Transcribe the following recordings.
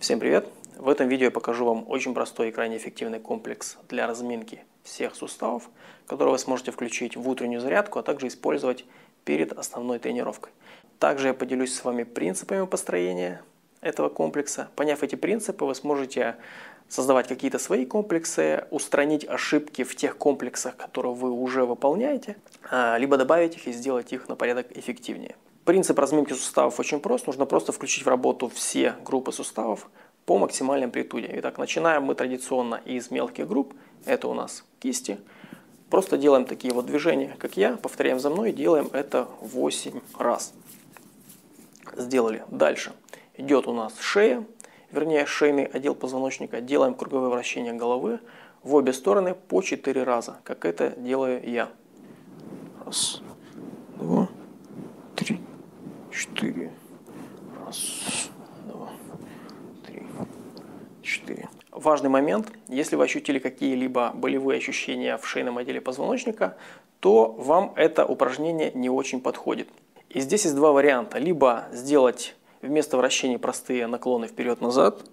Всем привет! В этом видео я покажу вам очень простой и крайне эффективный комплекс для разминки всех суставов, который вы сможете включить в утреннюю зарядку, а также использовать перед основной тренировкой. Также я поделюсь с вами принципами построения этого комплекса. Поняв эти принципы, вы сможете создавать какие-то свои комплексы, устранить ошибки в тех комплексах, которые вы уже выполняете, либо добавить их и сделать их на порядок эффективнее. Принцип разминки суставов очень прост. Нужно просто включить в работу все группы суставов по максимальной амплитуде. Итак, начинаем мы традиционно из мелких групп. Это у нас кисти. Просто делаем такие вот движения, как я. Повторяем за мной. Делаем это 8 раз. Сделали. Дальше. Идет у нас шея. Вернее, шейный отдел позвоночника. Делаем круговые вращения головы в обе стороны по 4 раза, как это делаю я. Раз, два, три, 4. Раз, два, три, 4. Важный момент. Если вы ощутили какие-либо болевые ощущения в шейном отделе позвоночника, то вам это упражнение не очень подходит. И здесь есть два варианта. Либо сделать вместо вращений простые наклоны вперед-назад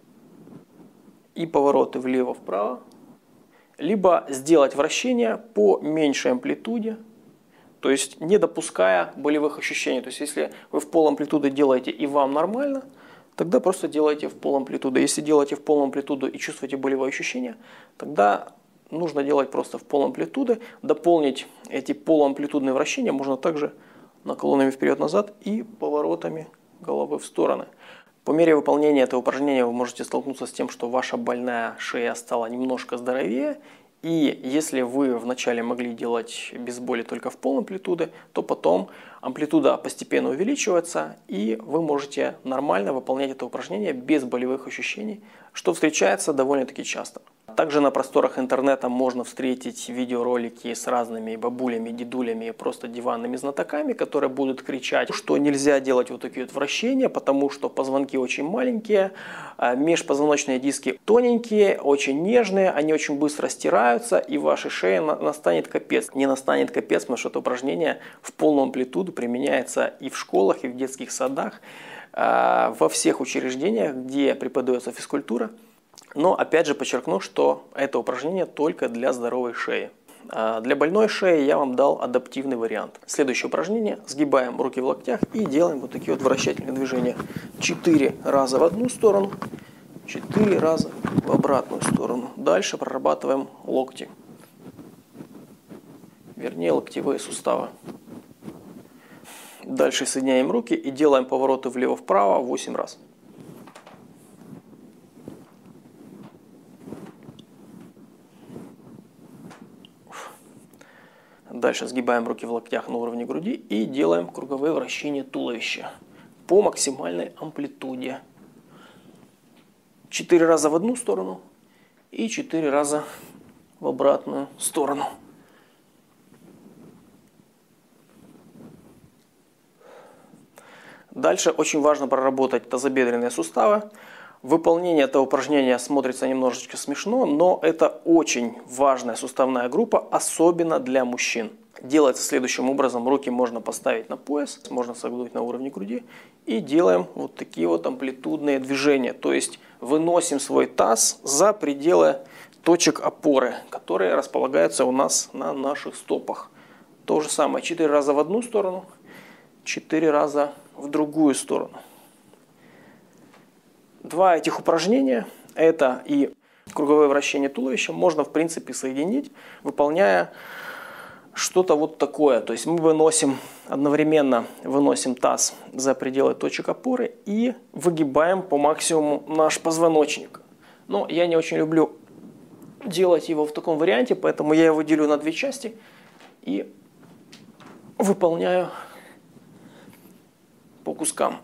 и повороты влево-вправо, либо сделать вращения по меньшей амплитуде, то есть не допуская болевых ощущений. То есть если вы в пол-амплитуды делаете и вам нормально, тогда просто делайте в пол-амплитуды. Если делаете в пол-амплитуду и чувствуете болевые ощущения, тогда нужно делать просто в пол-амплитуды. Дополнить эти полуамплитудные вращения можно также наклонами вперед-назад и поворотами головы в стороны. По мере выполнения этого упражнения вы можете столкнуться с тем, что ваша больная шея стала немножко здоровее. И если вы вначале могли делать без боли только в пол-амплитуды, то потом амплитуда постепенно увеличивается, и вы можете нормально выполнять это упражнение без болевых ощущений, что встречается довольно-таки часто. Также на просторах интернета можно встретить видеоролики с разными бабулями, дедулями, просто диванными знатоками, которые будут кричать, что нельзя делать вот такие вот вращения, потому что позвонки очень маленькие, межпозвоночные диски тоненькие, очень нежные, они очень быстро стираются, и в вашей шее настанет капец. Не настанет капец, потому что это упражнение в полную амплитуду применяется и в школах, и в детских садах, во всех учреждениях, где преподается физкультура. Но опять же подчеркну, что это упражнение только для здоровой шеи. Для больной шеи я вам дал адаптивный вариант. Следующее упражнение. Сгибаем руки в локтях и делаем вот такие вот вращательные движения. 4 раза в одну сторону, 4 раза в обратную сторону. Дальше прорабатываем локти. Вернее, локтевые суставы. Дальше соединяем руки и делаем повороты влево-вправо 8 раз. Дальше сгибаем руки в локтях на уровне груди и делаем круговые вращения туловища по максимальной амплитуде. 4 раза в одну сторону и 4 раза в обратную сторону. Дальше очень важно проработать тазобедренные суставы. Выполнение этого упражнения смотрится немножечко смешно, но это очень важная суставная группа, особенно для мужчин. Делается следующим образом. Руки можно поставить на пояс, можно согнуть на уровне груди. И делаем вот такие вот амплитудные движения. То есть выносим свой таз за пределы точек опоры, которые располагаются у нас на наших стопах. То же самое. 4 раза в одну сторону, 4 раза в другую сторону. Два этих упражнения, это и круговое вращение туловища, можно в принципе соединить, выполняя что-то вот такое. То есть мы одновременно выносим таз за пределы точек опоры и выгибаем по максимуму наш позвоночник. Но я не очень люблю делать его в таком варианте, поэтому я его делю на две части и выполняю по кускам.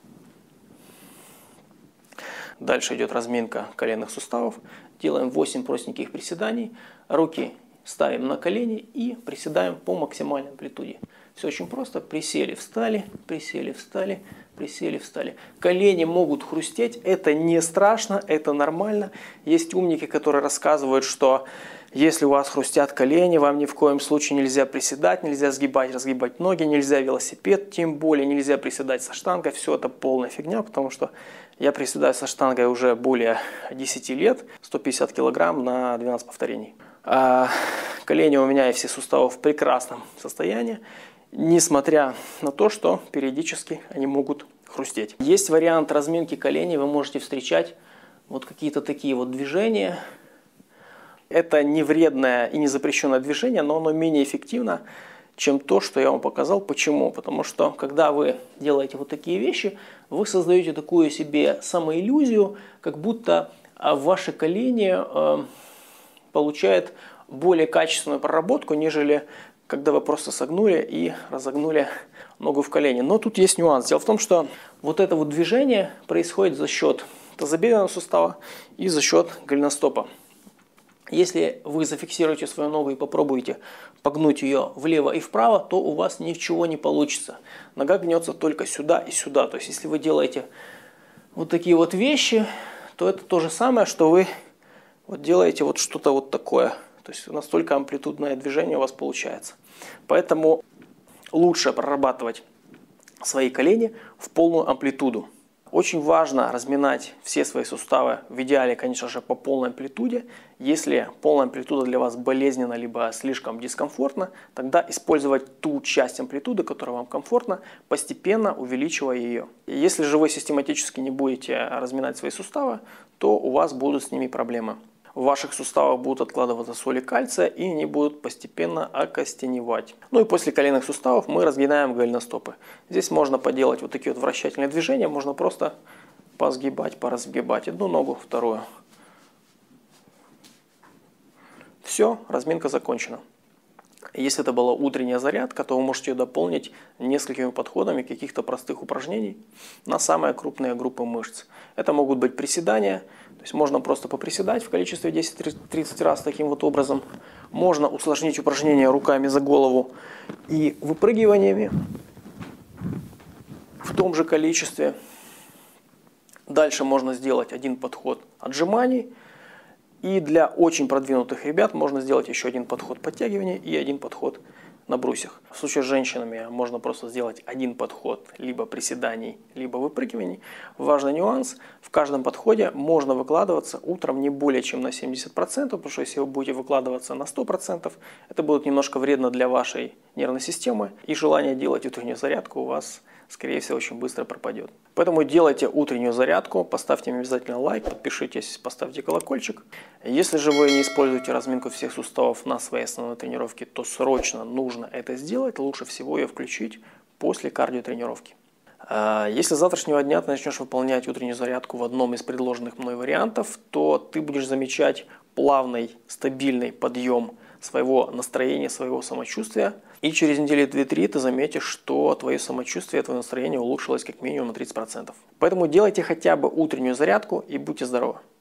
Дальше идет разминка коленных суставов. Делаем 8 простеньких приседаний. Руки ставим на колени и приседаем по максимальной амплитуде. Все очень просто. Присели, встали, присели, встали, присели, встали. Колени могут хрустеть. Это не страшно, это нормально. Есть умники, которые рассказывают, что Если у вас хрустят колени, вам ни в коем случае нельзя приседать, нельзя сгибать, разгибать ноги, нельзя велосипед, тем более нельзя приседать со штангой. Все это полная фигня, потому что я приседаю со штангой уже более 10 лет, 150 килограмм на 12 повторений. А колени у меня и все суставы в прекрасном состоянии, несмотря на то, что периодически они могут хрустеть. Есть вариант разминки коленей, вы можете встречать вот какие-то такие вот движения. Это не вредное и не запрещенное движение, но оно менее эффективно, чем то, что я вам показал. Почему? Потому что, когда вы делаете вот такие вещи, вы создаете такую себе самоиллюзию, как будто ваши колени получают более качественную проработку, нежели когда вы просто согнули и разогнули ногу в колени. Но тут есть нюанс. Дело в том, что вот это вот движение происходит за счет тазобедренного сустава и за счет голеностопа. Если вы зафиксируете свою ногу и попробуете погнуть ее влево и вправо, то у вас ничего не получится. Нога гнется только сюда и сюда. То есть, если вы делаете вот такие вот вещи, то это то же самое, что вы вот делаете вот что-то вот такое. То есть, настолько амплитудное движение у вас получается. Поэтому лучше прорабатывать свои колени в полную амплитуду. Очень важно разминать все свои суставы, в идеале, конечно же, по полной амплитуде. Если полная амплитуда для вас болезненна, либо слишком дискомфортна, тогда использовать ту часть амплитуды, которая вам комфортна, постепенно увеличивая ее. Если же вы систематически не будете разминать свои суставы, то у вас будут с ними проблемы. В ваших суставах будут откладываться соли кальция, и они будут постепенно окостеневать. Ну и после коленных суставов мы разгинаем голеностопы. Здесь можно поделать вот такие вот вращательные движения, можно просто посгибать, поразгибать одну ногу, вторую. Все, разминка закончена. Если это была утренняя зарядка, то вы можете ее дополнить несколькими подходами каких-то простых упражнений на самые крупные группы мышц. Это могут быть приседания, то есть можно просто поприседать в количестве 10-30 раз таким вот образом. Можно усложнить упражнения руками за голову и выпрыгиваниями в том же количестве. Дальше можно сделать один подход отжиманий. И для очень продвинутых ребят можно сделать еще один подход подтягивания и один подход на брусьях. В случае с женщинами можно просто сделать один подход либо приседаний, либо выпрыгиваний. Важный нюанс: в каждом подходе можно выкладываться утром не более чем на 70%, потому что если вы будете выкладываться на 100%, это будет немножко вредно для вашей нервной системы, и желание делать утреннюю зарядку у вас, скорее всего, очень быстро пропадет. Поэтому делайте утреннюю зарядку, поставьте мне обязательно лайк, подпишитесь, поставьте колокольчик. Если же вы не используете разминку всех суставов на своей основной тренировке, то срочно нужно это сделать. Лучше всего ее включить после кардиотренировки. Если с завтрашнего дня ты начнешь выполнять утреннюю зарядку в одном из предложенных мной вариантов, то ты будешь замечать плавный, стабильный подъем своего настроения, своего самочувствия. И через недели 2-3 ты заметишь, что твое самочувствие, твое настроение улучшилось как минимум на 30%. Поэтому делайте хотя бы утреннюю зарядку и будьте здоровы.